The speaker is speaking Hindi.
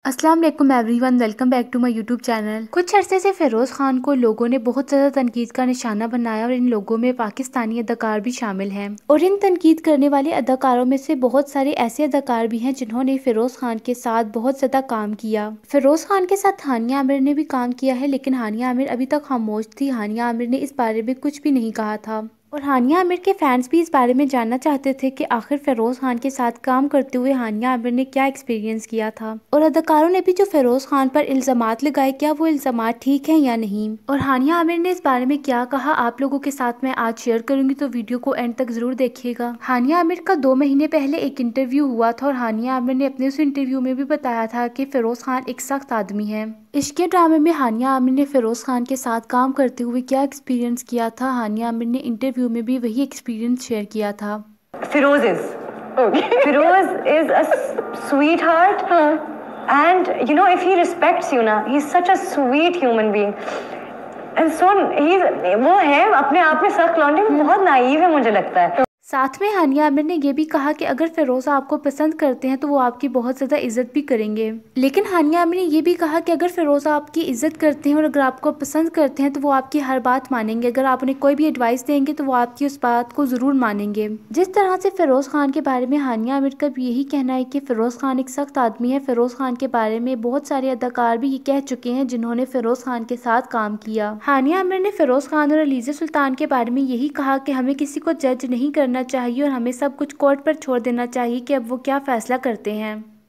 अस्सलाम वालेकुम everyone, welcome back to my YouTube channel. कुछ अरसे से फिरोज खान को लोगों ने बहुत ज़्यादा तनकीद का निशाना बनाया और इन लोगों में पाकिस्तानी अदाकार भी शामिल हैं। और इन तनकीद करने वाले अदाकारों में से बहुत सारे ऐसे अदाकार भी हैं जिन्होंने फिरोज खान के साथ बहुत ज़्यादा काम किया। फिरोज खान के साथ हानिया आमिर ने भी काम किया है, लेकिन हानिया आमिर अभी तक खामोश थी। हानिया आमिर ने इस बारे में कुछ भी नहीं कहा था और हानिया आमिर के फैंस भी इस बारे में जानना चाहते थे कि आखिर फिरोज खान के साथ काम करते हुए हानिया आमिर ने क्या एक्सपीरियंस किया था। और अदाकारों ने भी जो फिरोज खान पर इल्जामात लगाए, क्या वो इल्जामात ठीक हैं या नहीं, और हानिया आमिर ने इस बारे में क्या कहा, आप लोगों के साथ मैं आज शेयर करूंगी, तो वीडियो को एंड तक जरूर देखिएगा। हानिया आमिर का 2 महीने पहले एक इंटरव्यू हुआ था और हानिया आमिर ने अपने उस इंटरव्यू में भी बताया था कि फिरोज खान एक सख्त आदमी है। इश्क ड्रामे में हानिया आमिर ने फिरोज खान के साथ काम करते हुए क्या एक्सपीरियंस किया था, हानिया आमिर ने इंटरव्यू में भी वही एक्सपीरियंस शेयर किया था। Firoz is. Okay. Firoz is a sweetheart. And you know, if he respects you, na, he's such a sweet human being. And so वो है अपने आप में सख्त लौंडे, बहुत नाइव है मुझे लगता है। साथ में हानिया आमिर ने यह भी कहा कि अगर फिरोज आपको पसंद करते हैं तो वो आपकी बहुत ज़्यादा इज्जत भी करेंगे। लेकिन हानिया आमिर ने यह भी कहा कि अगर फिरोज आपकी इज्जत करते हैं और अगर आपको पसंद करते हैं तो वो आपकी हर बात मानेंगे। अगर आप उन्हें कोई भी एडवाइस देंगे तो वो आपकी उस बात को ज़रूर मानेंगे। जिस तरह से फिरोज खान के बारे में हानिया आमिर का भी यही कहना है कि फिरोज खान एक सख्त आदमी है। फिरोज खान के बारे में बहुत सारे अदाकार भी ये कह चुके हैं जिन्होंने फिरोज खान के साथ काम किया। हानिया आमिर ने फिरोज खान और अलीज़ा सुल्तान के बारे में यही कहा कि हमें किसी को जज नहीं करना चाहिए और हमें सब कुछ कोर्ट पर छोड़ देना चाहिए कि अब वो क्या फैसला करते हैं।